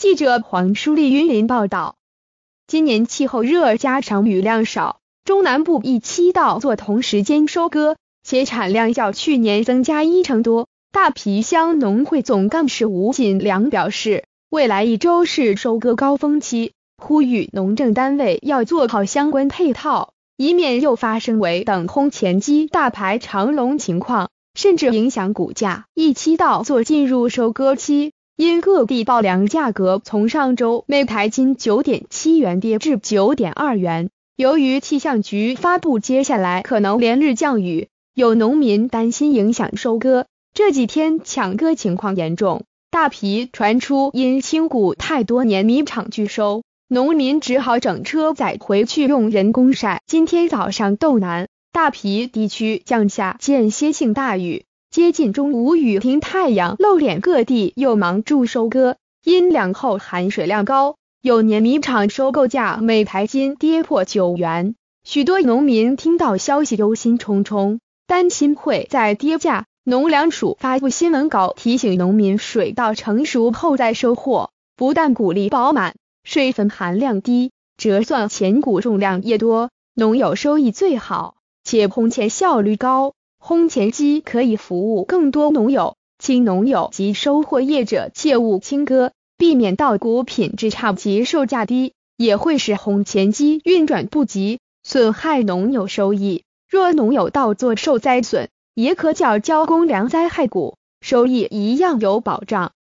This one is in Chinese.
记者黄舒丽云林报道，今年气候热加上雨量少，中南部一期稻作同时间收割，且产量较去年增加1成多。大皮乡农会总干事吴锦良表示，未来1周是收割高峰期，呼吁农政单位要做好相关配套，以免又发生为等空前期大排长龙情况，甚至影响股价。一期稻作进入收割期，因各地稻粮价格从上周每台斤 9.7 元跌至 9.2 元，由于气象局发布接下来可能连日降雨，有农民担心影响收割，这几天抢割情况严重。大皮传出因清谷太多年米厂拒收，农民只好整车载回去用人工晒。今天早上豆南、大皮地区降下间歇性大雨，接近中午雨停太阳露脸，各地又忙住收割。因两后含水量高，有年米厂收购价每台斤跌破9元，许多农民听到消息忧心忡忡，担心会再跌价。农粮署发布新闻稿提醒农民，水稻成熟后再收获，不但谷粒饱满，水分含量低，折算前谷重量也多，农友收益最好，且烘前效率高。烘前机可以服务更多农友，请农友及收获业者切勿轻割，避免稻谷品质差及售价低，也会使烘前机运转不及，损害农友收益。若农友稻作受灾损，也可缴交公粮灾害谷，收益一样有保障。